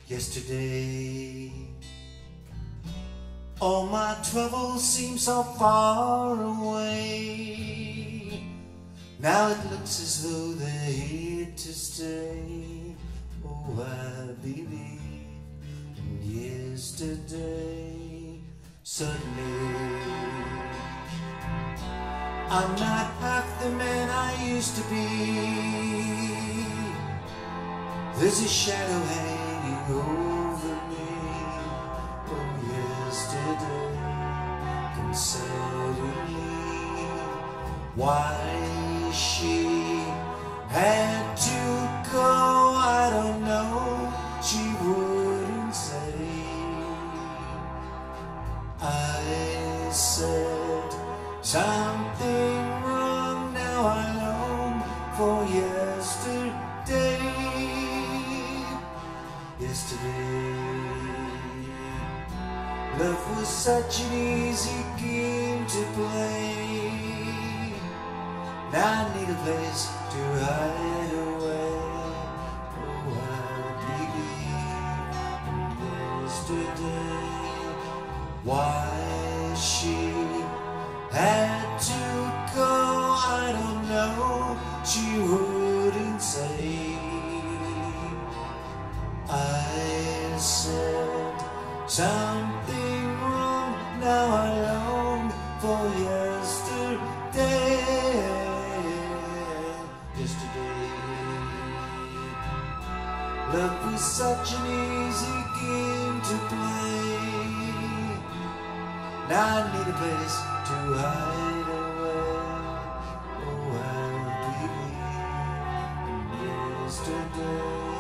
yesterday. All my troubles seem so far away. Now it looks as though they're here to stay. Oh, I believe in yesterday. Suddenly I'm not half the man I used to be. There's a shadow hanging over me. Oh, yesterday can suddenly. Why she had to go, I don't know. She wouldn't say. I said something wrong, now I long for yesterday. Yesterday, love was such an easy game to play. Now I need a place to hide away. Oh, I believe in yesterday. Why she had to go, I don't know. She wouldn't say. I said something wrong, now I long for yesterday. Yesterday, love was such an easy game to play. Now I need a place to hide away. Oh, I believe in yesterday.